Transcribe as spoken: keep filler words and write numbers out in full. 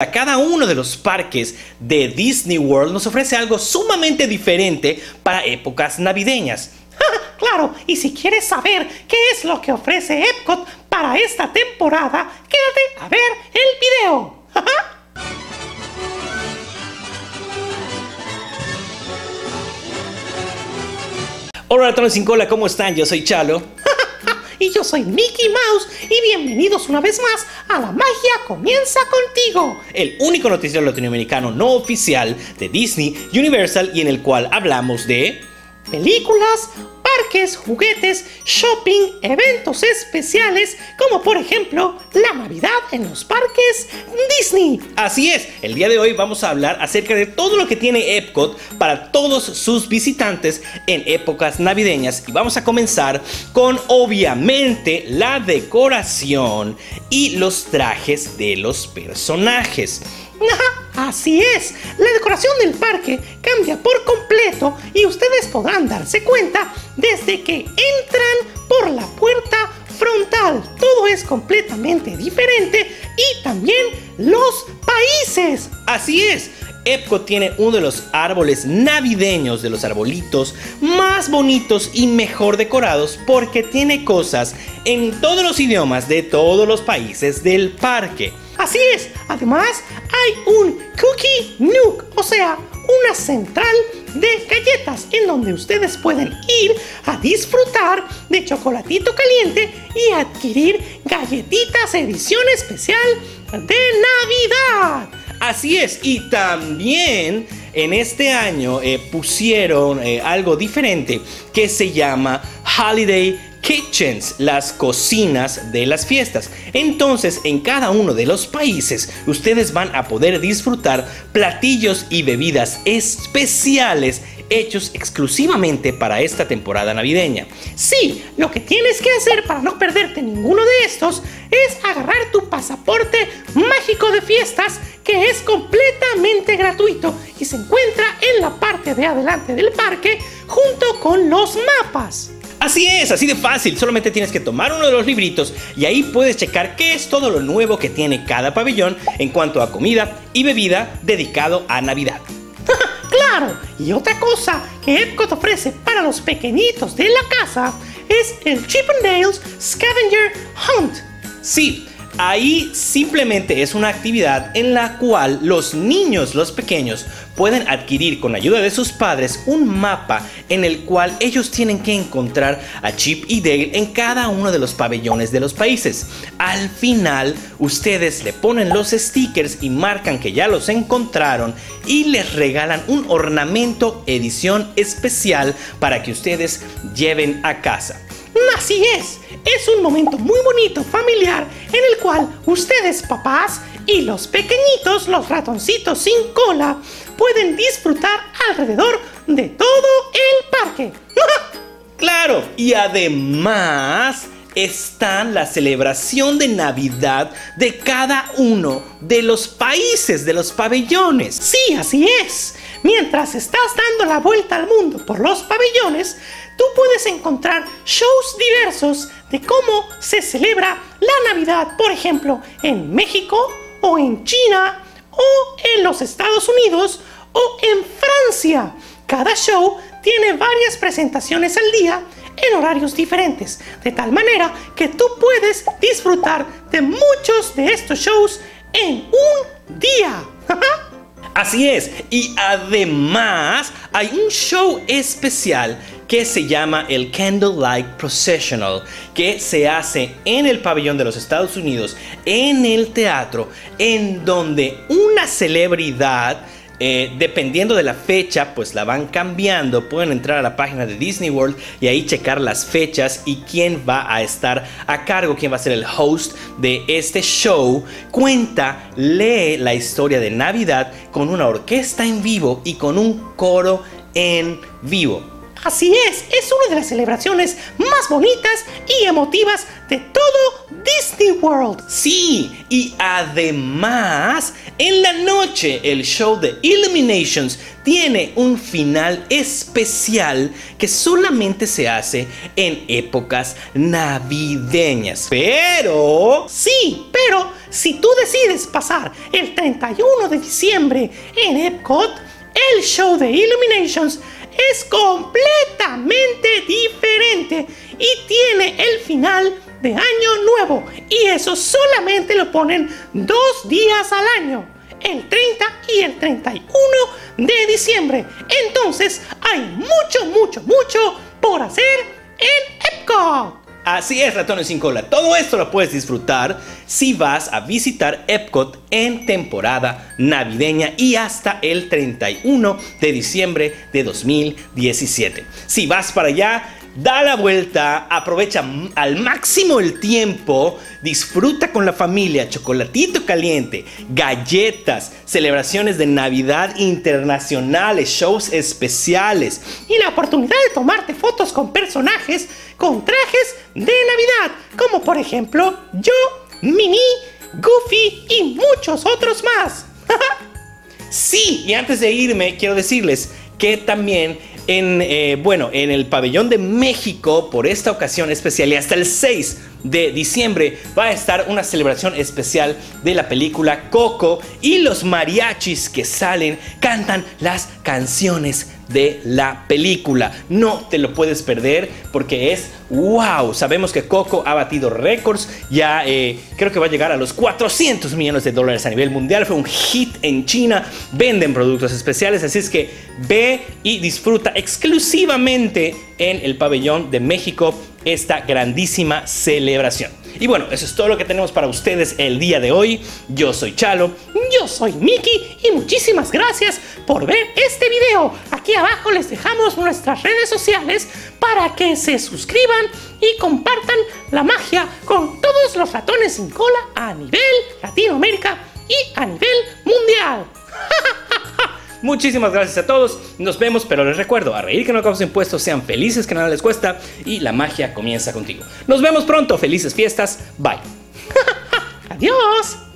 Cada uno de los parques de Disney World nos ofrece algo sumamente diferente para épocas navideñas. Claro, y si quieres saber qué es lo que ofrece Epcot para esta temporada, quédate a ver el video. Hola ratones sin cola, ¿cómo están? Yo soy Chalo. Y yo soy Mickey Mouse y bienvenidos una vez más a La Magia Comienza Contigo, el único noticiero latinoamericano no oficial de Disney, Universal y en el cual hablamos de películas, parques, juguetes, shopping, eventos especiales, como por ejemplo la Navidad en los parques Disney. Así es, el día de hoy vamos a hablar acerca de todo lo que tiene Epcot para todos sus visitantes en épocas navideñas. Y vamos a comenzar con obviamente la decoración y los trajes de los personajes. Así es, la decoración del parque cambia por completo y ustedes podrán darse cuenta desde que entran por la puerta frontal. Todo es completamente diferente y también los países. Así es, Epcot tiene uno de los árboles navideños, de los arbolitos más bonitos y mejor decorados porque tiene cosas en todos los idiomas de todos los países del parque. Así es, además hay un Cookie Nook, o sea, una central de galletas en donde ustedes pueden ir a disfrutar de chocolatito caliente y adquirir galletitas edición especial de Navidad. Así es, y también en este año eh, pusieron eh, algo diferente que se llama Holiday Kitchens, las cocinas de las fiestas. Entonces, en cada uno de los países, ustedes van a poder disfrutar platillos y bebidas especiales hechos exclusivamente para esta temporada navideña. Sí, lo que tienes que hacer para no perderte ninguno de estos es agarrar tu pasaporte mágico de fiestas, que es completamente gratuito y se encuentra en la parte de adelante del parque junto con los mapas. Así es, así de fácil, solamente tienes que tomar uno de los libritos y ahí puedes checar qué es todo lo nuevo que tiene cada pabellón en cuanto a comida y bebida dedicado a Navidad. ¡Claro! Y otra cosa que Epcot ofrece para los pequeñitos de la casa es el Chip 'n Dale's Scavenger Hunt. Sí, ahí simplemente es una actividad en la cual los niños, los pequeños, pueden adquirir con ayuda de sus padres un mapa en el cual ellos tienen que encontrar a Chip y Dale en cada uno de los pabellones de los países. Al final, ustedes le ponen los stickers y marcan que ya los encontraron y les regalan un ornamento edición especial para que ustedes lleven a casa. Así es, es un momento muy bonito familiar en el cual ustedes, papás, y los pequeñitos, los ratoncitos sin cola, pueden disfrutar alrededor de todo el parque. ¡Claro! Y además está la celebración de Navidad de cada uno de los países, de los pabellones. Sí, así es. Mientras estás dando la vuelta al mundo por los pabellones, tú puedes encontrar shows diversos de cómo se celebra la Navidad, por ejemplo, en México, o en China, o en los Estados Unidos, o en Francia. Cada show tiene varias presentaciones al día en horarios diferentes, de tal manera que tú puedes disfrutar de muchos de estos shows en un día. Así es, y además hay un show especial que se llama el Candlelight Processional, que se hace en el pabellón de los Estados Unidos, en el teatro, en donde una celebridad, eh, dependiendo de la fecha, pues la van cambiando. Pueden entrar a la página de Disney World y ahí checar las fechas y quién va a estar a cargo, quién va a ser el host de este show. Cuenta, lee la historia de Navidad con una orquesta en vivo y con un coro en vivo. Así es, es una de las celebraciones más bonitas y emotivas de todo Disney World. Sí, y además, en la noche el show de Illuminations tiene un final especial que solamente se hace en épocas navideñas. Pero... Sí, pero si tú decides pasar el treinta y uno de diciembre en Epcot, el show de Illuminations es completamente diferente y tiene el final de Año Nuevo, y eso solamente lo ponen dos días al año, el treinta y el treinta y uno de diciembre. Entonces hay mucho, mucho, mucho por hacer en Epcot. Así es, ratones sin cola. Todo esto lo puedes disfrutar si vas a visitar Epcot en temporada navideña y hasta el treinta y uno de diciembre de dos mil diecisiete. Si vas para allá, da la vuelta, aprovecha al máximo el tiempo, disfruta con la familia, chocolatito caliente, galletas, celebraciones de Navidad internacionales, shows especiales y la oportunidad de tomarte fotos con personajes con trajes de Navidad, como por ejemplo yo, Minnie, Goofy y muchos otros más. Sí, y antes de irme quiero decirles que también en, eh, bueno, en el pabellón de México, por esta ocasión especial y hasta el seis de diciembre, va a estar una celebración especial de la película Coco, y los mariachis que salen cantan las canciones de la película. No te lo puedes perder porque es wow. Sabemos que Coco ha batido récords, ya eh, creo que va a llegar a los cuatrocientos millones de dólares a nivel mundial. Fue un hit en China, venden productos especiales, así es que ve y disfruta exclusivamente en el pabellón de México esta grandísima celebración. Y bueno, eso es todo lo que tenemos para ustedes el día de hoy. Yo soy Chalo. Yo soy Mickey y muchísimas gracias por ver este video. Aquí abajo les dejamos nuestras redes sociales para que se suscriban y compartan la magia con todos los ratones sin cola a nivel Latinoamérica y a nivel mundial. Muchísimas gracias a todos, nos vemos, pero les recuerdo, a reír que no causa impuestos, sean felices que nada les cuesta y la magia comienza contigo. Nos vemos pronto, felices fiestas, bye. Adiós.